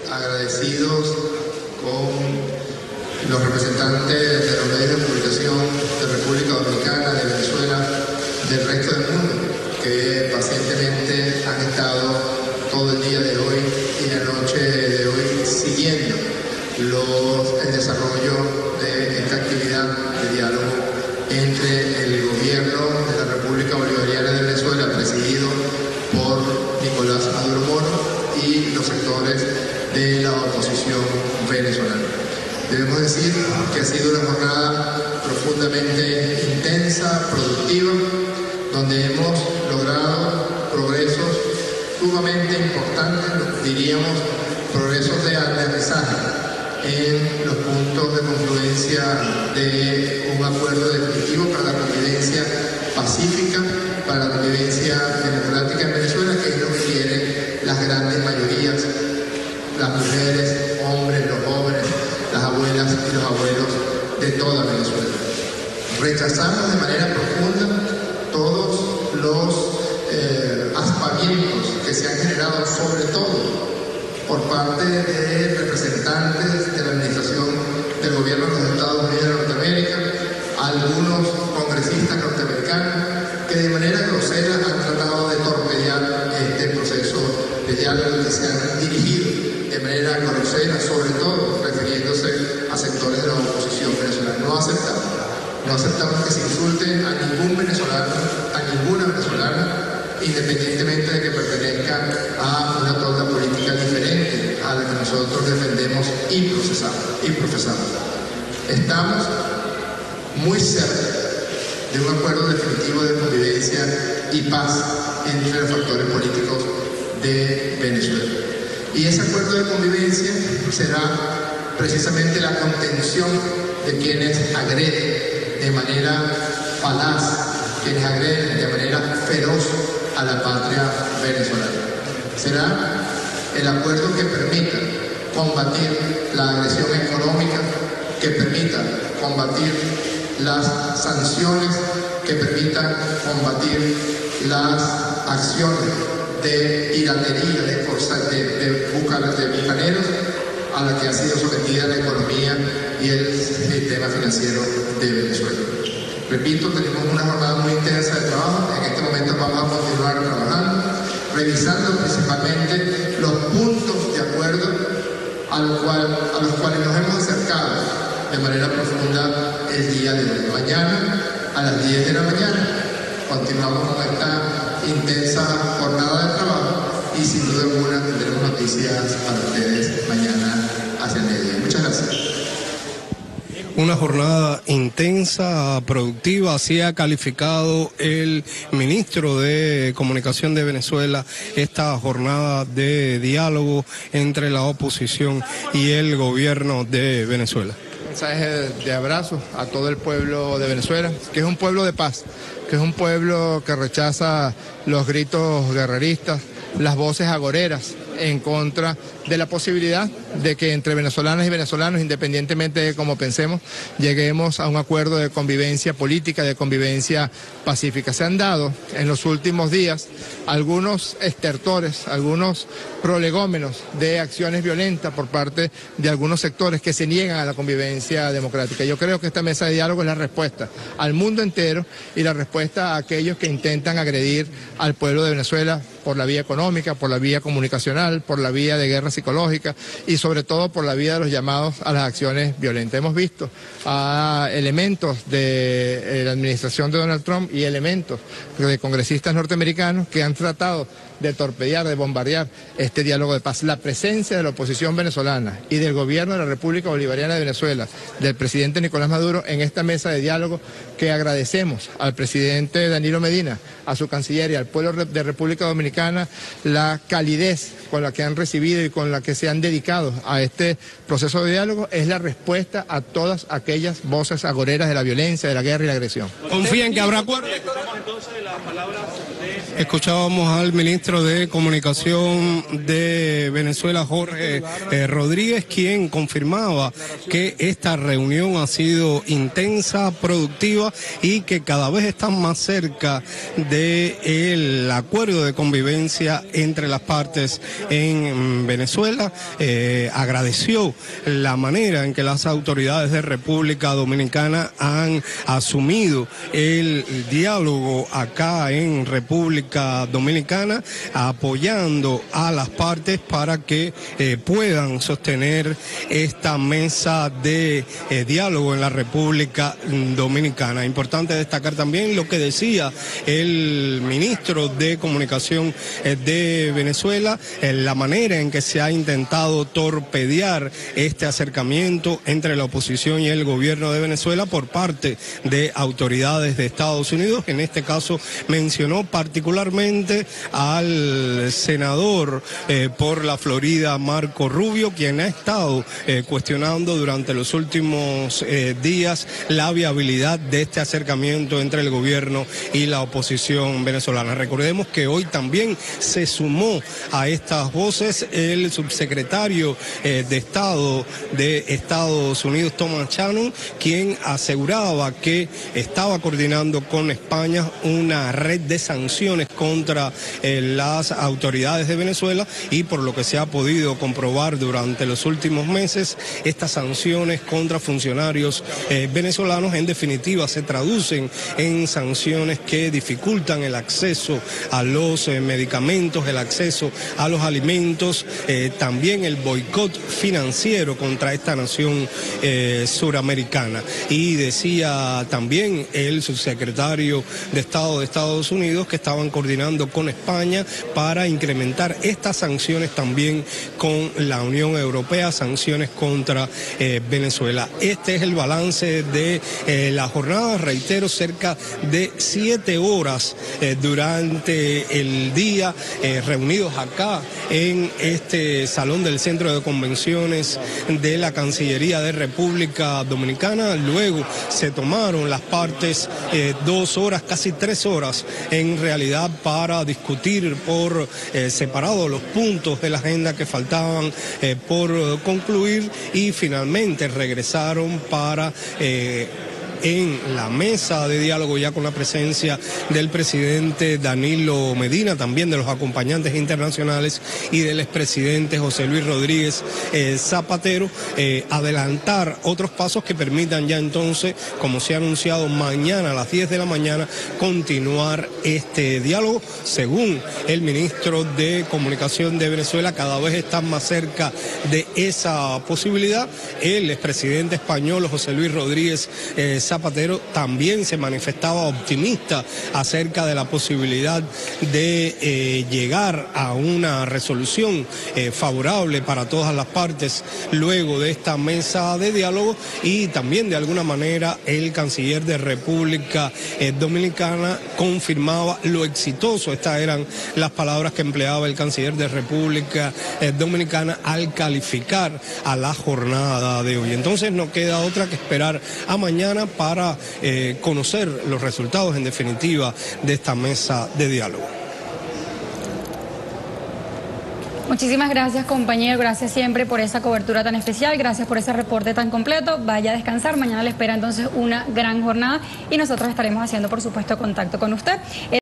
agradecidos con los representantes de los medios de comunicación de República Dominicana, de Venezuela, del resto del mundo, que pacientemente han estado todo el día de hoy y la noche de hoy siguiendo el desarrollo de esta actividad de diálogo entre el gobierno de la República Bolivariana de Venezuela, presidido por Nicolás Maduro Moro, y los sectores de la oposición venezolana. Debemos decir que ha sido una jornada profundamente intensa, productiva, donde hemos logrado progresos sumamente importantes, diríamos progresos de aterrizaje en los puntos de confluencia de un acuerdo definitivo para la convivencia pacífica, para la convivencia democrática en Venezuela, que es lo que quieren las grandes mayorías, las mujeres, hombres, los jóvenes, las abuelas y los abuelos de toda Venezuela. Rechazamos de manera profunda todos los aspavientos que se han generado, sobre todo por parte de representantes de la administración del gobierno de los Estados Unidos de Norteamérica, algunos congresistas norteamericanos que de manera grosera han tratado de torpedear este proceso de diálogo, que se han dirigido de manera grosera, sobre todo refiriéndose a sectores de la oposición venezolana. No aceptamos que se insulte a ningún venezolano, a ninguna venezolana, independientemente de que pertenezcan a una tolda política diferente a la que nosotros defendemos y profesamos. Estamos muy cerca de un acuerdo definitivo de convivencia y paz entre los factores políticos de Venezuela. Y ese acuerdo de convivencia será precisamente la contención de quienes agreden de manera falaz, quienes agreden de manera feroz a la patria venezolana. Será el acuerdo que permita combatir la agresión económica, que permita combatir las sanciones, que permita combatir las acciones de piratería, de bucaneros, a la que ha sido sometida la economía y el sistema financiero de Venezuela. Repito, tenemos una jornada muy intensa de trabajo. En este momento vamos a continuar trabajando, revisando principalmente los puntos de acuerdo a los cuales nos hemos acercado de manera profunda el día de hoy. Mañana, a las 10 de la mañana, continuamos con esta intensa jornada de trabajo y sin duda alguna tendremos noticias para ustedes mañana hacia el mediodía. Muchas gracias. Una jornada intensa, productiva, así ha calificado el ministro de Comunicación de Venezuela esta jornada de diálogo entre la oposición y el gobierno de Venezuela. Mensaje de abrazo a todo el pueblo de Venezuela, que es un pueblo de paz, que es un pueblo que rechaza los gritos guerreristas, las voces agoreras en contra de la posibilidad de que entre venezolanas y venezolanos, independientemente de cómo pensemos, lleguemos a un acuerdo de convivencia política, de convivencia pacífica. Se han dado en los últimos días algunos estertores, algunos prolegómenos de acciones violentas por parte de algunos sectores que se niegan a la convivencia democrática. Yo creo que esta mesa de diálogo es la respuesta al mundo entero y la respuesta a aquellos que intentan agredir al pueblo de Venezuela por la vía económica, por la vía comunicacional, por la vía de guerra psicológica y sobre todo por la vía de los llamados a las acciones violentas. Hemos visto a elementos de la administración de Donald Trump y elementos de congresistas norteamericanos que han tratado de torpedear, de bombardear este diálogo de paz. La presencia de la oposición venezolana y del gobierno de la República Bolivariana de Venezuela, del presidente Nicolás Maduro, en esta mesa de diálogo, que agradecemos al presidente Danilo Medina, a su canciller y al pueblo de República Dominicana la calidez con la que han recibido y con la que se han dedicado a este proceso de diálogo, es la respuesta a todas aquellas voces agoreras de la violencia, de la guerra y la agresión. ¿Confían que habrá acuerdo? Entonces las palabras de Escuchábamos al ministro de Comunicación de Venezuela, Jorge Rodríguez, quien confirmaba que esta reunión ha sido intensa, productiva y que cada vez están más cerca del acuerdo de convivencia entre las partes en Venezuela. Agradeció la manera en que las autoridades de República Dominicana han asumido el diálogo acá en República Dominicana, apoyando a las partes para que puedan sostener esta mesa de diálogo en la República Dominicana. Importante destacar también lo que decía el ministro de Comunicación de Venezuela, la manera en que se ha intentado torpedear este acercamiento entre la oposición y el gobierno de Venezuela por parte de autoridades de Estados Unidos. En este caso mencionó particularmente al senador por la Florida, Marco Rubio, quien ha estado cuestionando durante los últimos días la viabilidad de este acercamiento entre el gobierno y la oposición venezolana. Recordemos que hoy también se sumó a estas voces el subsecretario de Estado de Estados Unidos, Thomas Shannon, quien aseguraba que estaba coordinando con España una red de sanciones contra las autoridades de Venezuela, y por lo que se ha podido comprobar durante los últimos meses, estas sanciones contra funcionarios venezolanos en definitiva se traducen en sanciones que dificultan el acceso a los medicamentos, el acceso a los alimentos, también el boicot financiero contra esta nación suramericana. Y decía también el subsecretario de Estado de Estados Unidos que estaban coordinando con España para incrementar estas sanciones también con la Unión Europea, sanciones contra Venezuela. Este es el balance de la jornada, reitero, cerca de 7 horas durante el día reunidos acá en este salón del Centro de Convenciones de la Cancillería de República Dominicana. Luego se tomaron las partes 2 horas, casi 3 horas en realidad, para discutir por separado los puntos de la agenda que faltaban por concluir, y finalmente regresaron para en la mesa de diálogo ya con la presencia del presidente Danilo Medina, también de los acompañantes internacionales y del expresidente José Luis Rodríguez Zapatero, adelantar otros pasos que permitan ya entonces, como se ha anunciado, mañana a las 10 de la mañana continuar este diálogo. Según el ministro de Comunicación de Venezuela, cada vez están más cerca de esa posibilidad. El expresidente español José Luis Rodríguez Zapatero también se manifestaba optimista acerca de la posibilidad de llegar a una resolución favorable para todas las partes luego de esta mesa de diálogo, y también de alguna manera el canciller de República Dominicana confirmaba lo exitoso, estas eran las palabras que empleaba el canciller de República Dominicana al calificar a la jornada de hoy. Entonces no queda otra que esperar a mañana para conocer los resultados en definitiva de esta mesa de diálogo. Muchísimas gracias, compañero, gracias siempre por esa cobertura tan especial, gracias por ese reporte tan completo. Vaya a descansar, mañana le espera entonces una gran jornada y nosotros estaremos haciendo por supuesto contacto con usted.